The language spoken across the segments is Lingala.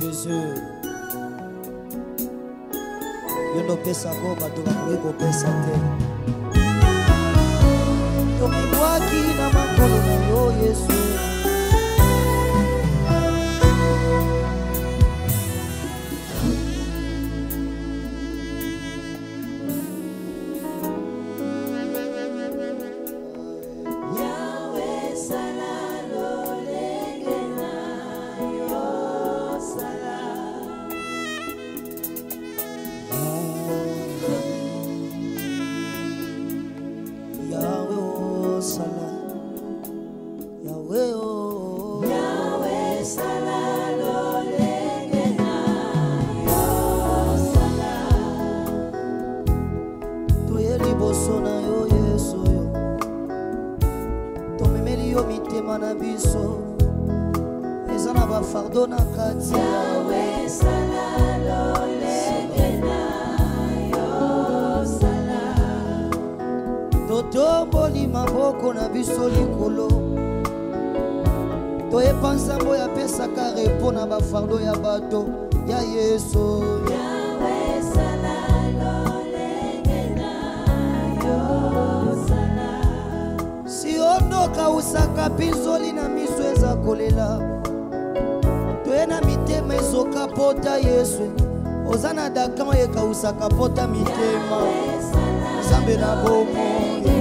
Jésus. Yo no pesa go bato bakoki kopesa te. Tomibwaki na makolo na yo Yesu. Totomboli maboko na biso likolo. Toyepanza mboya pesa kare pona ba fardo ya bato ya Yesu. Si ondoka usaka pinzoli na miso eza kolela. Toyena mitema ezoka pota Yesu. Ozana dakan eka usaka pota mitema. Zambe na bomo.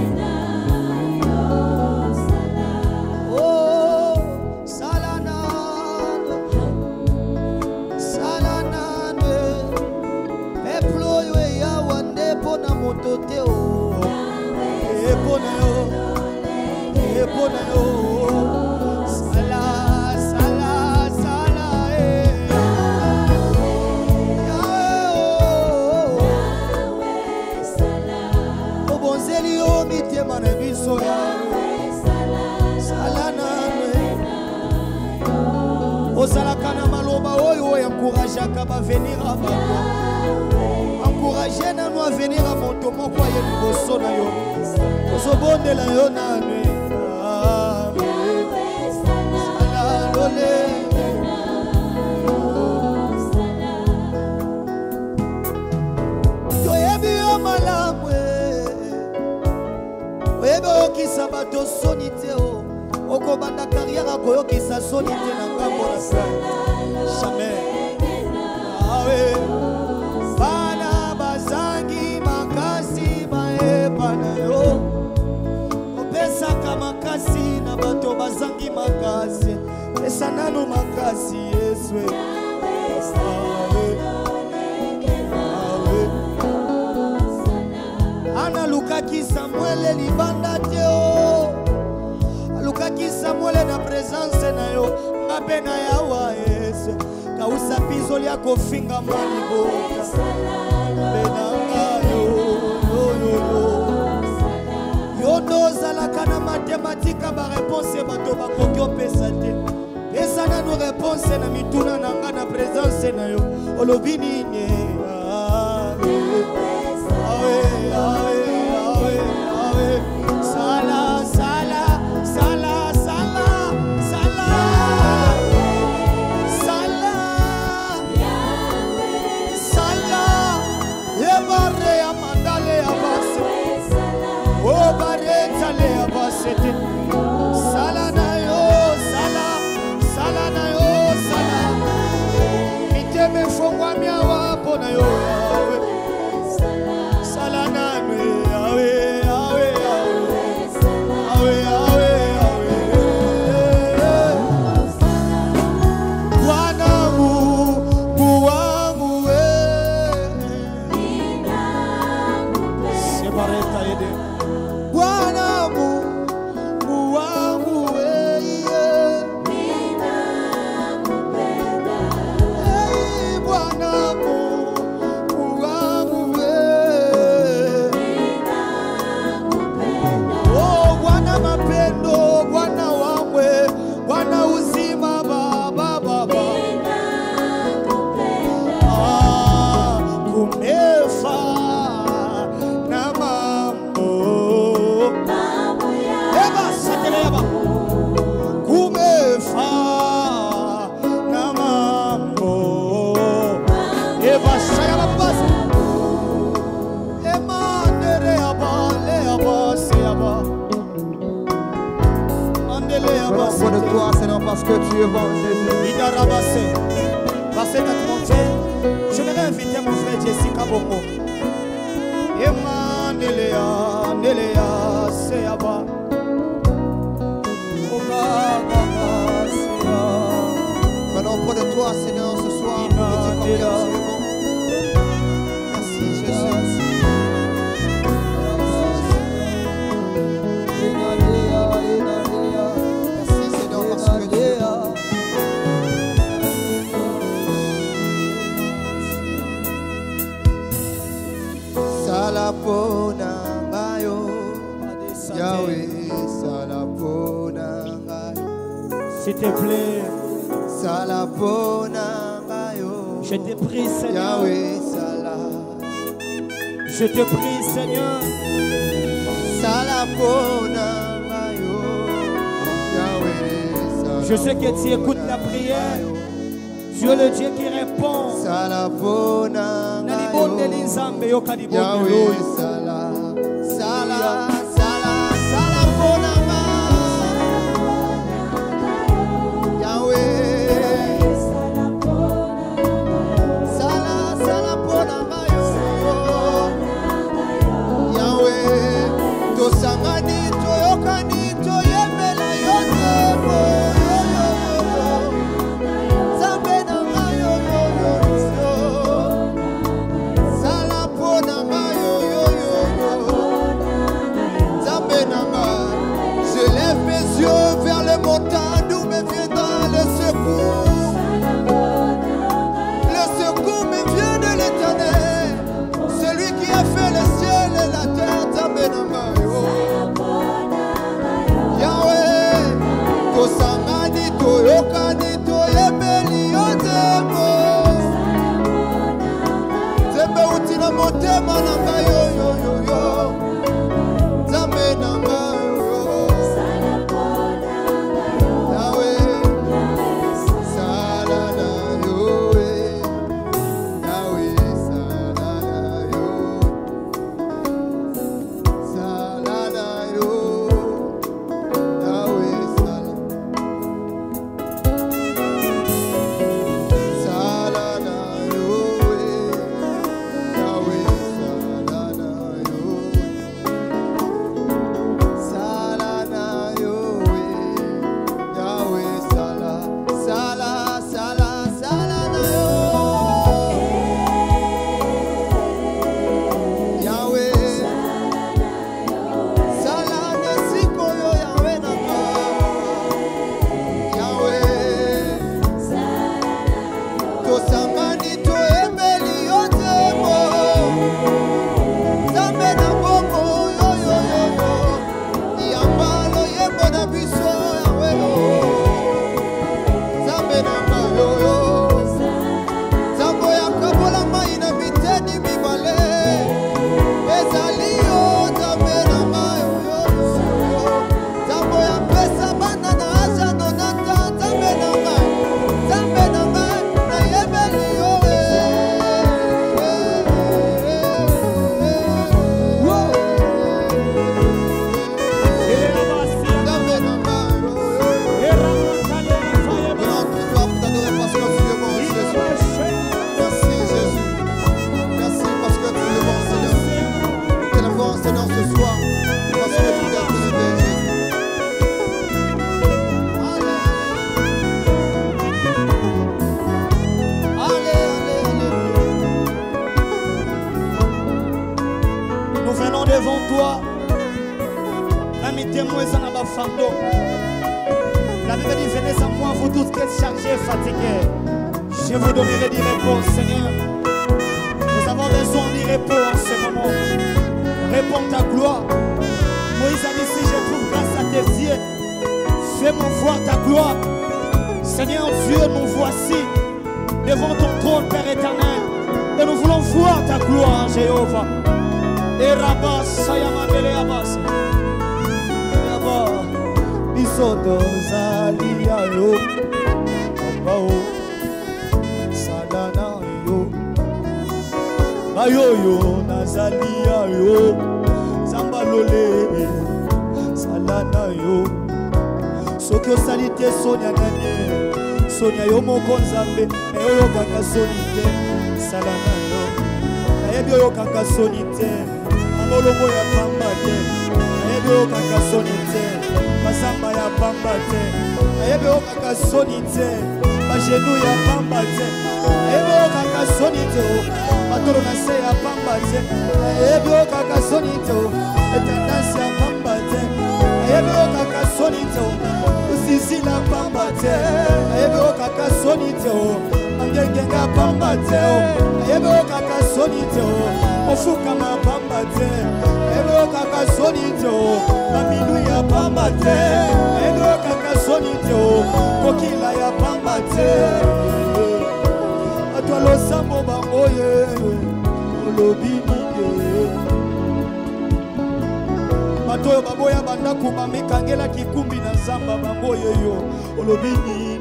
Osalakana maloba oyo encourageaka ba venir à bato. Encourager na nous venir à moto moko ya liboso na yo. Ozobondela yo nanu. Toyebi yo malamwe. Oyebe okisa bato sonite o. Okobanda carrière koyokisa sonite na ngambo na sa. Jamais. Awe. Bana bazangi makasi baebana yo. Opesa kamakasi na bato bazangi makasi. Pesa nano makasi Yesu. Ana lukaki Samuel libanda teo. Lukaki Samuel na présence na yo. Ngabe na yawa Yesu. Kausa pizoli yako finga malibo. Benanga yo. Yo doza la kana mathématika ba réponse bato ba kokyo pesa te. Pesa na no réponse na mituna na nga na présence na yo. Olobini ne. Sala sala sala sala sala sala sala ebare amandale abase o bare tale abase sala na yo sala sala na yo sala miteme fongwa miawa Venons de toi, Seigneur, parce que tu es bon, Jésus. Verset 81. Je vais inviter mon frère Jessica Bongo. Ema Nelea, Nelea, Seyaba. Venons auprès de toi, Seigneur, ce soir. Pour te dire combien tu es bon. Merci, Jésus. Merci, Seigneur, parce que tu es bon. Salapona ngayo, Yahweh, salapona ngayo. S'il te plaît, salapona ngayo. Je te prie, Seigneur. Yahweh, sala. Je te prie, Seigneur. Salapona ngayo, Yahweh, sala. Je sais que tu écoutes la prière. Tu es le Dieu qui répond. Salapona ngayo, Yahweh, sala. Sala, sala, salapona ngayo, Yahweh. Sala, salapona ngayo, Yahweh. Tosangani, toyokani, toyemela yote. Vers les montagnes d'où me viendra le secours. Le secours me vient de l'Éternel, celui qui a fait le ciel et la terre. Yahweh, Tosangani, Toyokani, Toyemeli, Yotemo. Zembe utina motema nanga yo yo yo yo. Zambe nanga. devant toi. La Bible dit, venez à moi, vous tous qui êtes chargés et fatigués. Je vous donnerai du repos, Seigneur. Nous avons besoin du repos en ce moment. Réponds ta gloire. Moïse a dit, si je trouve grâce à tes yeux, fais-moi voir ta gloire. Seigneur Dieu, nous voici devant ton trône, Père éternel. Et nous voulons voir ta gloire, Jéhovah. Et Rabas, Sayamandele Abbas. Isodo Zalia yo, Ambao, Sadana yo, Bayoyo Nazalia yo, Zambalole, Salana yo. soki osali te soni ya nani soni ya yo moko nzambe me oyokaka soni te sala na yo nayebi oyokaka soni te malolongo ya pamba te nayebi oyokaka soni te masamba ya pamba te nayebi oyokaka soni te bagenu ya pamba te nayebi oyokaka soni te matolo na se ya pamba te nayebi oyokaka soni te etendance ya pamba te nayebi oyokaka soni te osisi la pamba te nayebi oyokaka soni te mangengenga pamba te nayebi oyokaka soni te ofukama pamba te nayebi oyokaka soni te bamilu ya pamba te nayebi oyokaka soni te kokila ya pamba te atwa losambo bango ye olobi nini bato oyo baboya bandako bamekangela kikumbi na zamba bango yeyo olobi nini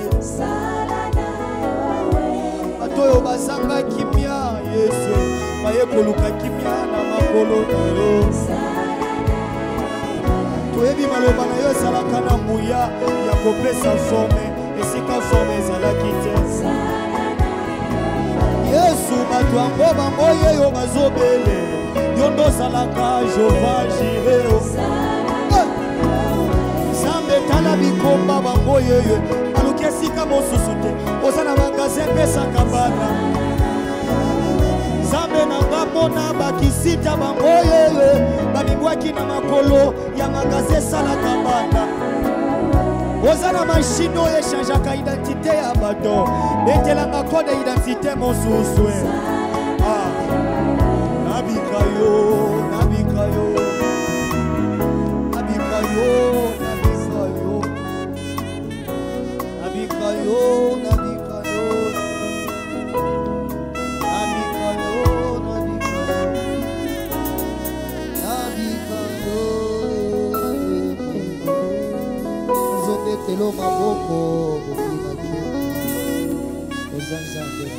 bato oyo bazanga kimia yesu baye koluka kimia na makolo na yo toyebi maloba na yo ezalaka na nguya ya kopesa forme esika forme ezalaki te yesu bato yango bango yeyo bazobele yo ndo ozalaka jova jireo zambe tala bikomba bango yeyo baluki esika mosusu te oza na magasin pesaka bana zambe na nga mona bakisita bango yeyo babibwaki na makolo ya magasin esalaka bana oza na mashine oyo echangeaka identité ya bato betelanga kode identité mosusu nabika yo nabika yo nabika yo nabika yo nabika yo nabika yo nabika yo nabika yo zobetelo maboko bokilaki ezanzambe.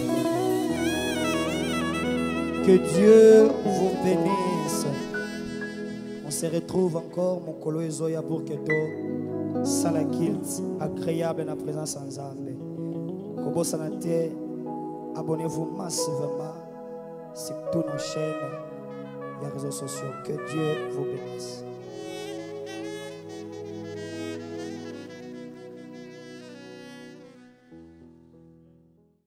Que Dieu vous bénisse. On se retrouve encore, mon colo Ezoya pour que toi, Salakilt, agréable dans la présence en Zambé. Kobo Sanate, abonnez-vous massivement sur toutes nos chaînes et réseaux sociaux. Que Dieu vous bénisse.